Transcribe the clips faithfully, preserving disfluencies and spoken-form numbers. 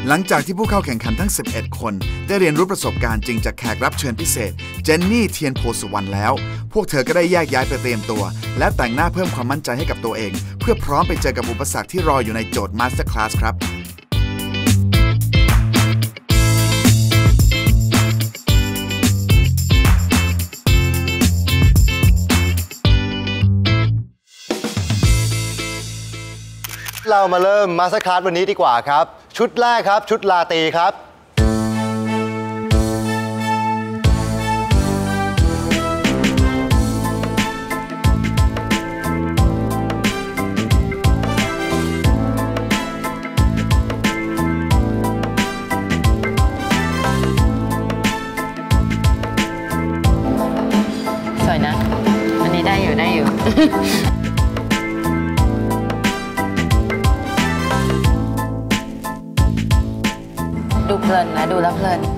หลังจากที่ผู้เข้าแข่งขันทั้งสิบเอ็ดคนได้เรียนรู้ประสบการณ์จริงจากแขกรับเชิญพิเศษเจนนี่เทียนโพสุวรรณแล้วพวกเธอก็ได้แยกย้ายไปเตรียมตัวและแต่งหน้าเพิ่มความมั่นใจให้กับตัวเองเพื่อพร้อมไปเจอกับอุปสรรคที่รออยู่ในโจทย์ Master Class ครับเรามาเริ่มมาสเตอร์คลาสวันนี้ดีกว่าครับชุดแรกครับชุดลาตีครับสวยนะอันนี้ได้อยู่ได้อยู่ ดูเพลินนะดูแล้วเพลิน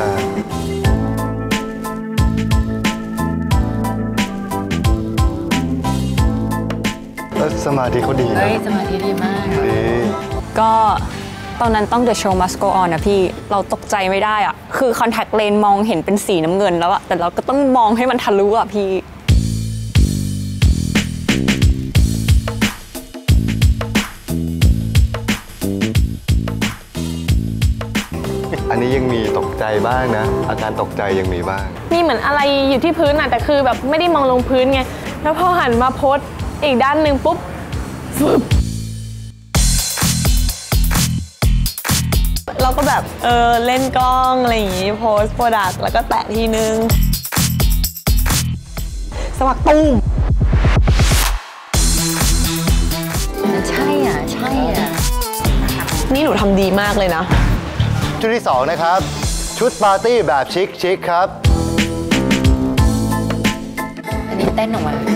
แล้วสมาธิเขาดีนะเฮ้ยสมาธิดีมากก็ตอนนั้นต้อง The Show Must Go On นะพี่เราตกใจไม่ได้อะคือ Contact Lens มองเห็นเป็นสีน้ำเงินแล้วอะแต่เราก็ต้องมองให้มันทะลุอะพี่อันนี้ยังมีตกใจบ้างนะอาการตกใจยังมีบ้างมีเหมือนอะไรอยู่ที่พื้นอะแต่คือแบบไม่ได้มองลงพื้นไงแล้วพอหันมาโพสอีกด้านหนึ่งปุ๊บฟึบเราก็แบบเออเล่นกล้องอะไรอย่างงี้โพสโปรดักต์แล้วก็แตะทีนึงสวักตุ้มใช่อ่ะใช่อ่ะนี่หนูทำดีมากเลยนะชุดที่สองนะครับชุดปาร์ตี้แบบชิคชิคครับอันนี้เต้นออกมา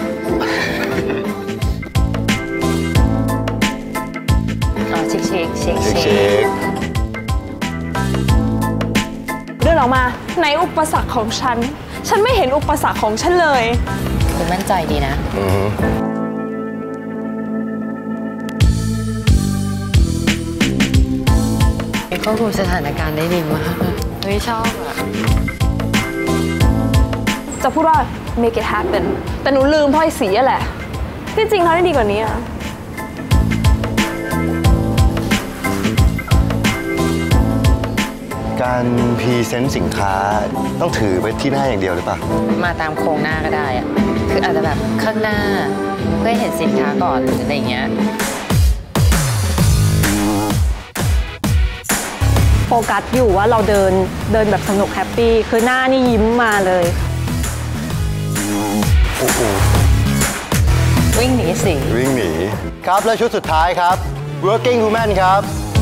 อ๋อชิคชิคชิคชิคเดินออกมาในอุปสรรคของฉันฉันไม่เห็นอุปสรรคของฉันเลยดูมั่นใจดีนะควบคุมสถานการณ์ได้ดีมากเฮ้ยชอบอ่ะจะพูดว่า make it happen แต่หนูลืมพ่อยสีอะแหละที่จริงเขาได้ดีกว่านี้อะการพรีเซนต์สินค้าต้องถือไปที่หน้าอย่างเดียวหรือเปล่ามาตามโครงหน้าก็ได้อะคืออาจจะแบบข้างหน้าเพื่อเห็นสินค้าก่อนหรืออะไรอย่างเงี้ยโฟกัสอยู่ว่าเราเดินเดินแบบสนุกแฮปปี้คือหน้านี่ยิ้มมาเลยโอ้โหวิ่งหนีสิวิ่งหนีครับและชุดสุดท้ายครับ working woman ครับ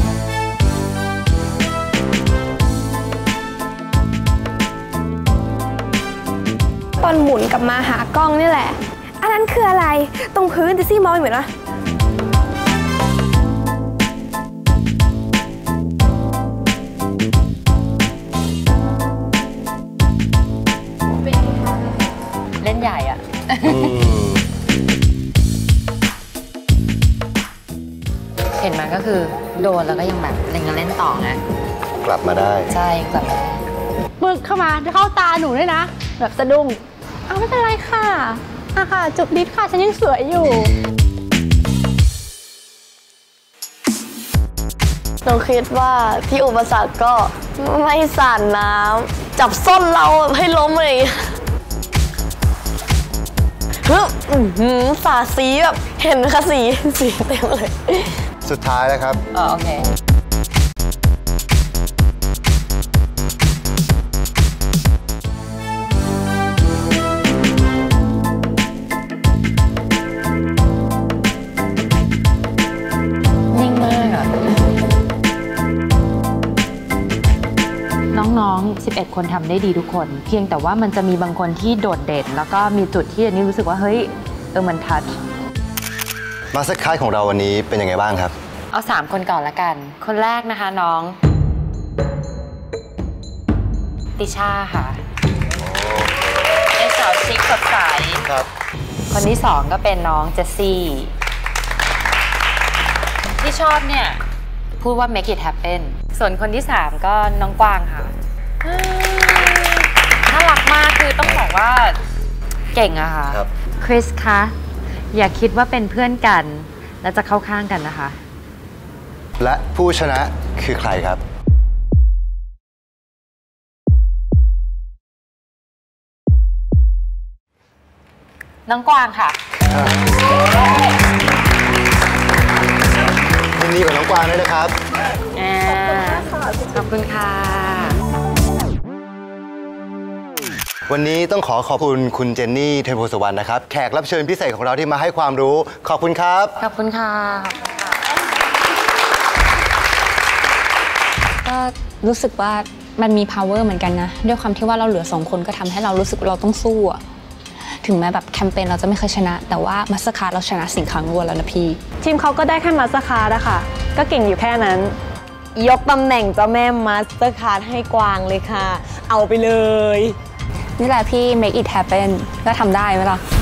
ตอนหมุนกลับมาหากล้องนี่แหละอันนั้นคืออะไรตรงพื้นดิซี่มองเหมือนว่าเล่นใหญ่อะเห็นไหมก็คือโดนแล้วก็ยังแบบเล่นกันเล่นต่อไงกลับมาได้ใช่กลับมาได้ปึ๊กเข้ามาเข้าตาหนูด้วยนะแบบสะดุ้งอ้าวไม่เป็นไรค่ะอ่ะค่ะจุบลิฟค่ะฉันยังสวยอยู่หนูคิดว่าที่อุปสรรคก็ไม่สั่นน้ำจับส้นเราให้ล้มเลยฮึบสาสีแบบเห็นคะสีสีเต็มเลยสุดท้ายแล้วครับอ๋อโอเคนิ่งมากอ่ะน้องๆสิบเอ็ดคนทำได้ดีทุกคนเพียงแต่ว่ามันจะมีบางคนที่โดดเด่นแล้วก็มีจุดที่อันนี้รู้สึกว่าเฮ้ยเออมันทัชมาสเตอร์คลาสของเราวันนี้เป็นยังไงบ้างครับเอาสามคนก่อนละกันคนแรกนะคะน้องติช่าค่ะเป็นสาวชิคสดใสครับคนที่สองก็เป็นน้องเจสซี่ที่ชอบเนี่ยพพูดว่า make it happen ส่วนคนที่สามก็น้องกวางค่ะน่ารักมากคือต้องบอกว่าเก่งอะค่ะคริสคะอย่าคิดว่าเป็นเพื่อนกันแล้วจะเข้าข้างกันนะคะและผู้ชนะคือใครครับน้องกวางค่ะยินดีกับน้องกวางด้วยนะครับขอบคุณค่ะวันนี้ต้องขอขอบคุณคุณเจนนี่เทยนโพสุวรรณนะครับแขกรับเชิญพิเศษของเราที่มาให้ความรู้ขอบคุณครับขอบคุณค่ะก็รู้สึกว่ามันมี power เหมือนกันนะด้วยความที่ว่าเราเหลือสองคนก็ทำให้เรารู้สึกเราต้องสู้อะถึงแม้แบบแคมเปญเราจะไม่เคยชนะแต่ว่ามาสเตอร์คาร์ดเราชนะสิ่งครั้งรวดแล้วนะพี่ทีมเขาก็ได้แค่มาสเตอร์คาร์ดอะค่ะก็เก่งอยู่แค่นั้นยกตำแหน่งเจ้าแม่มาสเตอร์คาร์ดให้กวางเลยค่ะเอาไปเลยนี่แหละพี่ make it happen ก็ทำได้ไหมล่ะ